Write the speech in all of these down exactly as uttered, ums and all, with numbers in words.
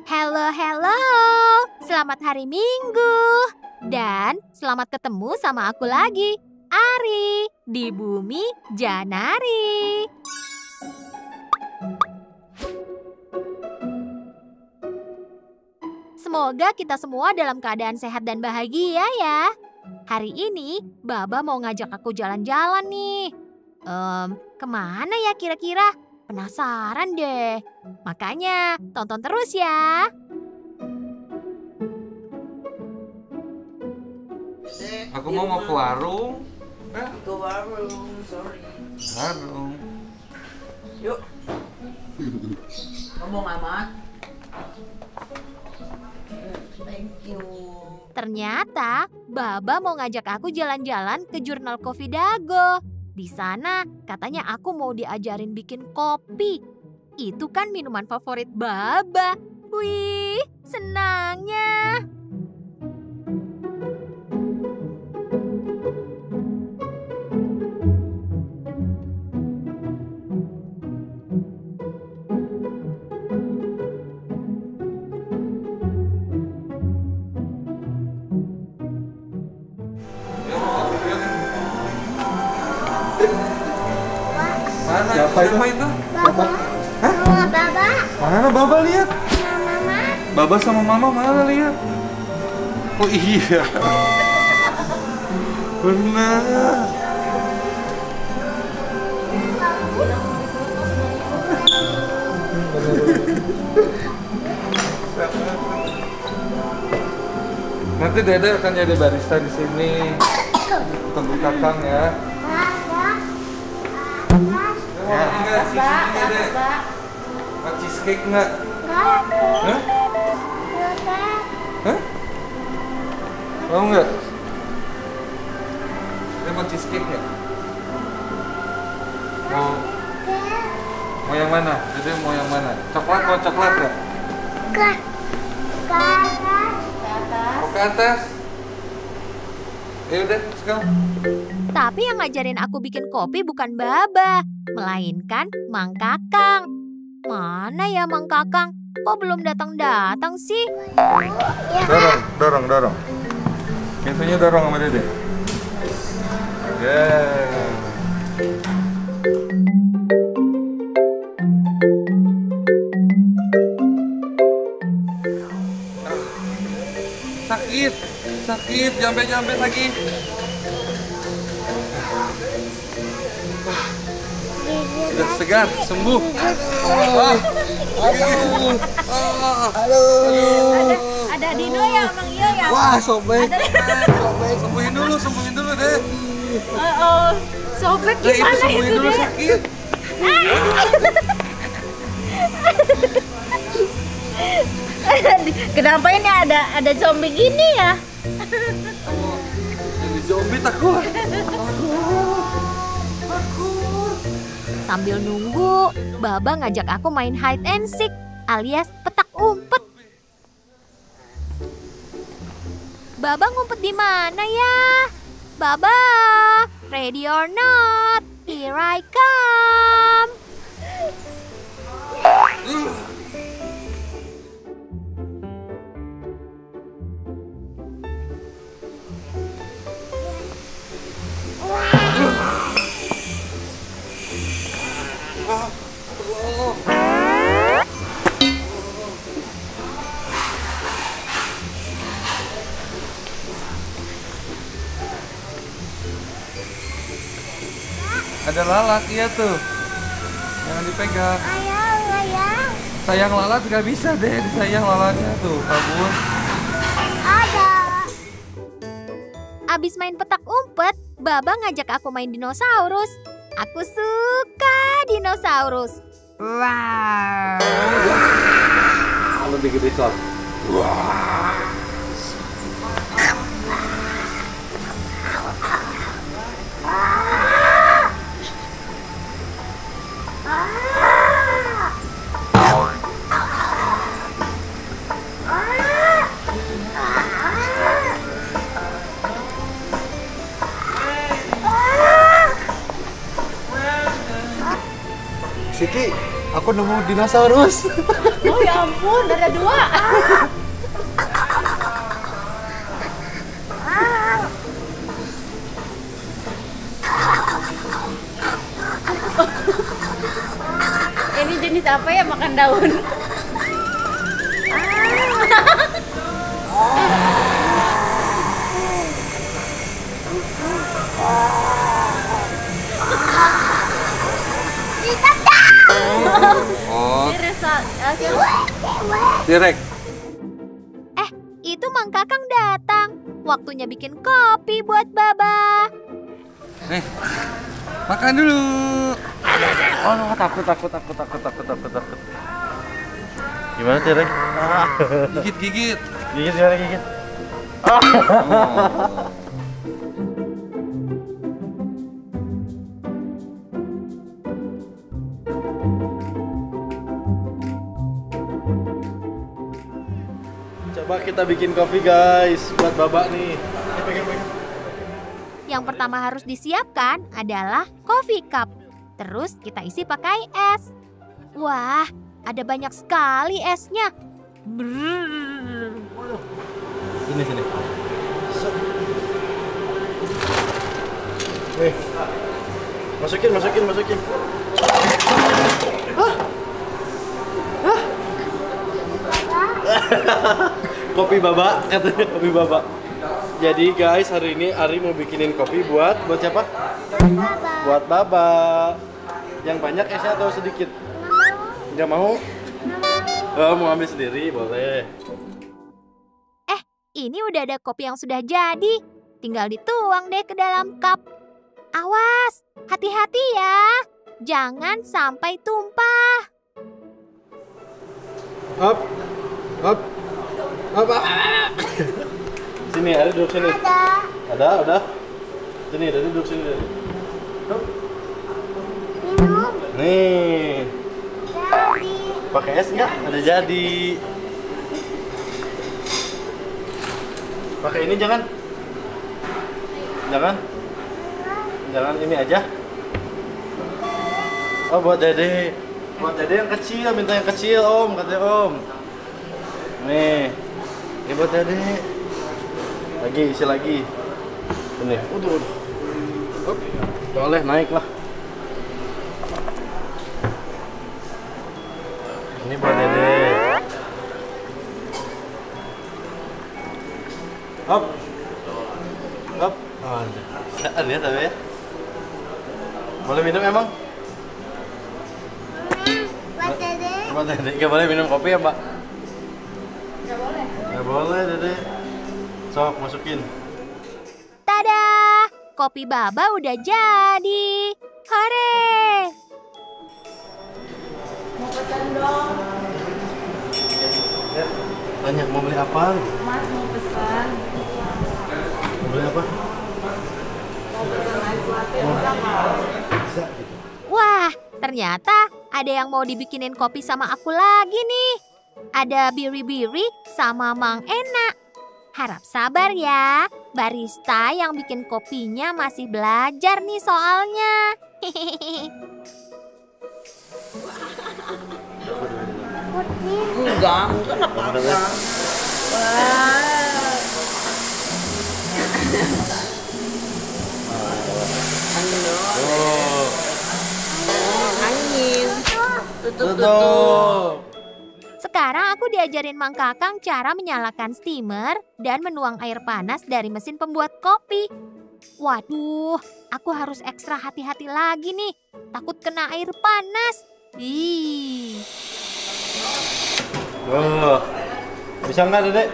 Halo, halo. Selamat hari Minggu. Dan selamat ketemu sama aku lagi, Ari, di Bumi Janari. Semoga kita semua dalam keadaan sehat dan bahagia ya. Hari ini, Baba mau ngajak aku jalan-jalan nih. Em, kemana ya kira-kira? Penasaran deh. Makanya tonton terus ya. Aku mau mau ke warung. Ke warung, sorry. Warung. Yuk. Ngomong amat. Thank you. Ternyata Baba mau ngajak aku jalan-jalan ke Jurnal Kopi Dago. Di sana katanya aku mau diajarin bikin kopi. Itu kan minuman favorit Baba. Wih, senangnya. Mana? Siapa itu? Siapa itu? Baba. Hah? Baba, Mana Baba lihat? mama, Baba sama Mama mana lihat? Oh iya. Benar. Nanti Dede akan jadi barista di sini. Tunggu Kakang ya. Ya, enggak sih sini Dede. Mau cheesecake enggak? Hah? Hah? Mau enggak? Dede mau cheesecake enggak? Mau Mau yang mana? Dede mau yang mana? Coklat mau coklat enggak? Mau ke atas? Ya udah, sekarang. Tapi yang ngajarin aku bikin kopi bukan Baba, melainkan Mang Kakang. Mana ya Mang Kakang? Kok belum datang-datang sih? Dorong, dorong, dorong. Pintunya dorong sama Dede. Yeah. Sakit, sakit, jampe-jampe lagi. Sudah segar, sembuh. Ah, aduh, ah, Halo. ada Dino ya, Mang Iyo ya. Wah, sobek. Sobek. sembuhin dulu, sembuhin dulu deh. Oh, oh. Sobek Deh, itu gimana sembuhin itu dulu deh? sakit. Kenapa ini ada ada zombie gini ya? Jadi zombie takut. Sambil nunggu, Baba ngajak aku main hide and seek alias petak umpet. Baba ngumpet di mana ya? Baba, ready or not, here I come. Ada lalat, iya tuh. Jangan dipegang. Ayah, ayah. Sayang lalat nggak bisa deh, disayang lalatnya tuh, kabur. Ada. Abis main petak umpet, Baba ngajak aku main dinosaurus. Aku suka dinosaurus. Wow. Lebih gede soal. Siti, Aku nemu dinosaurus. Oh ya ampun, ada dua. Ini jenis apa ya, makan daun? Oh, Ini rasa direk. Eh, itu Mang Kakang datang. Waktunya bikin kopi buat Baba. Eh, makan dulu. Oh, takut, takut, takut, takut, takut, takut, takut. Gimana Tirek? Ah. Gigit, gigit. Gigit, gimana gigit? Oh. Coba kita bikin kopi guys, buat Baba nih. Ini pegang, pegang. Yang pertama harus disiapkan adalah coffee cup. Terus kita isi pakai es. Wah, ada banyak sekali esnya. Brrrr. Sini, sini. Nih. Masukin, masukin, masukin. Hah? Hah? Kopi Baba, katanya kopi Baba. Jadi guys, hari ini Ari mau bikinin kopi buat buat siapa? Buat Baba. Yang banyak esnya atau sedikit? Nggak mau? Oh, mau ambil sendiri, boleh. Ini udah ada kopi yang sudah jadi. Tinggal dituang deh ke dalam cup. Awas, hati-hati ya. Jangan sampai tumpah. Up, up, up, up. Sini, Ari duduk sini. Ada. Ada, udah. Sini, Dari duduk sini. Dari. Minum. Nih, Jadi. pakai es nggak? Ada jadi. Pakai ini jangan. Jangan. Jangan ini aja. Oh, buat Dede. Buat Dede yang kecil, minta yang kecil, Om, katanya Om. Nih. Ini buat Dede. Lagi, isi lagi. Ini. Udah, udah. Up. Boleh naik lah. Ini buat Dede. Up. Up. Oh, ada ya tapi ya. Boleh minum emang? Buat Dede. Buat Dede. Gak boleh minum kopi ya, Mbak? Gak boleh. Gak boleh, Dede. Sok, masukin. Tada! Kopi Baba udah jadi. Hore! Mau pesan dong. Ya, tanya mau beli apa? Mas mau pesan. Mau beli apa? Mau pesan ice latte bisa nggak? Bisa gitu. Wah, ternyata ada yang mau dibikinin kopi sama aku lagi nih. Ada Biri-Biri sama Mang Enak. Harap sabar ya, barista yang bikin kopinya masih belajar nih soalnya. Putih. Enggak, enggak apa-apa. Wah. Angin doang. Oh, Angin. Tutup, tutup. tutup. Sekarang aku diajarin Mang Kakang cara menyalakan steamer dan menuang air panas dari mesin pembuat kopi. Waduh, aku harus ekstra hati-hati lagi nih. Takut kena air panas. Ih. Oh, bisa nggak, Dedek?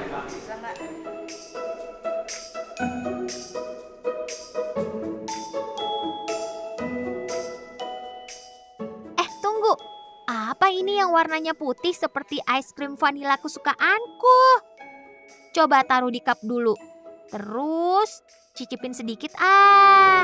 Eh, tunggu. Apa ini yang warnanya putih seperti es krim vanila kesukaanku? Coba taruh di cup dulu. Terus cicipin sedikit ah.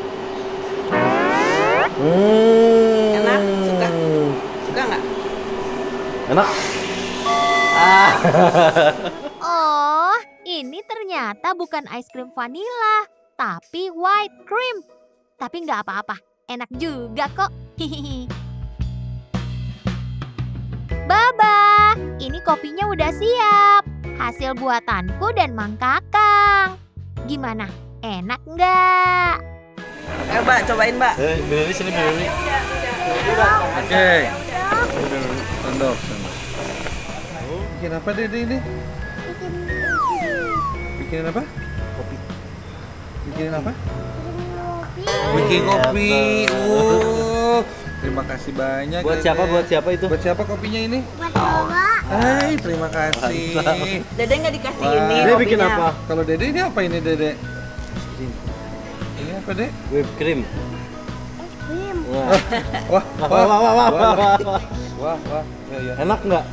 Hmm. Enak? Suka? Suka nggak? Enak. Ah. Oh, ini ternyata bukan es krim vanila, tapi white cream. Tapi nggak apa-apa, enak juga kok. Hihihi. Baba, ini kopinya udah siap. Hasil buatanku dan Mang Kakang. Gimana? Enak nggak? Eh, Mbak, cobain, Mbak. Eh, Billy sini Billy. Oke. Sendok, sendok. Bikin apa Dede ini? Bikin apa? Kopi. Bikin apa? Bikin kopi. Oh, terima kasih banyak. Buat Dede. siapa? Buat siapa itu? Buat siapa kopinya ini? Buat Baba. Hai, terima kasih. Dede nggak dikasih Wah. ini Dede bikin kopinya. apa? Kalau Dede ini apa ini Dede? Ini apa Dek? Whipped cream. Krim. Wah. Wah, Wah, wah, wah, wah, wah, wah, wah. wah, wah. Ya, ya. Enak nggak?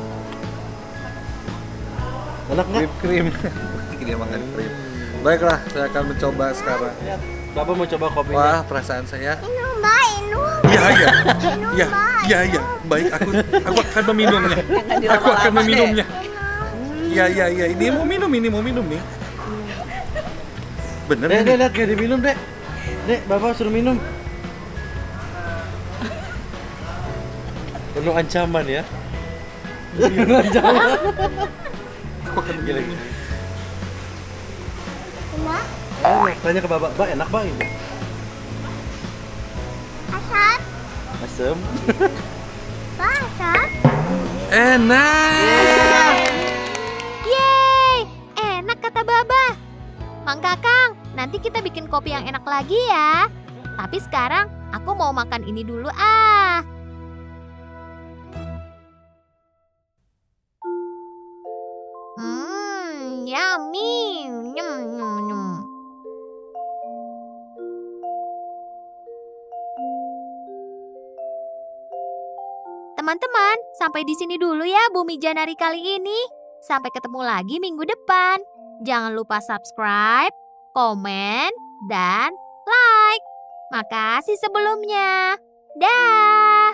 Enak nggak? Whipped cream. Dia makan krim. Baiklah, saya akan mencoba sekarang. Bapak mau coba kopinya? Wah, perasaan saya. Minum, Mbak, minum. Iya, iya. Minum, Iya, Mbak, iya, iya. minum. Baik, aku aku akan meminumnya. Jangan Aku akan dilama-lama, meminumnya. Minum. Iya, iya, iya. Ini mau minum, ini mau minum nih. Bener Dek, ini. dek, dek, kayak diminum, dek. Dek, bapak suruh minum. Penuh ancaman ya. Penuh ancaman. Aku akan Gila. minum. Enak. Enak. Tanya ke bapak, Pak, enak Pak ini? Asap. Asem. Pak, asap. Enak. Yeay, enak kata Baba. Mang Kakang, nanti kita bikin kopi yang enak lagi ya. Tapi sekarang aku mau makan ini dulu ah. Hmm, yummy. Nyem, nyem, nyem. Teman-teman, sampai di sini dulu ya Bumi Janari kali ini. Sampai ketemu lagi minggu depan. Jangan lupa subscribe, komen, dan like. Makasih sebelumnya. Dah.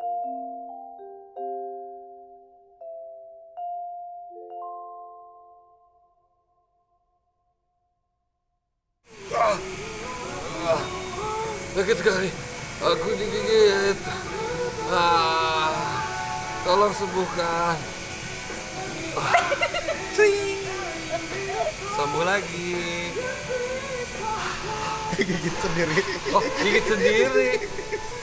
Sakit sekali. Aku digigit. Ah, tolong sembuhkan. Ah, cing. Sembuh lagi. Gigit sendiri. Oh, gigit sendiri.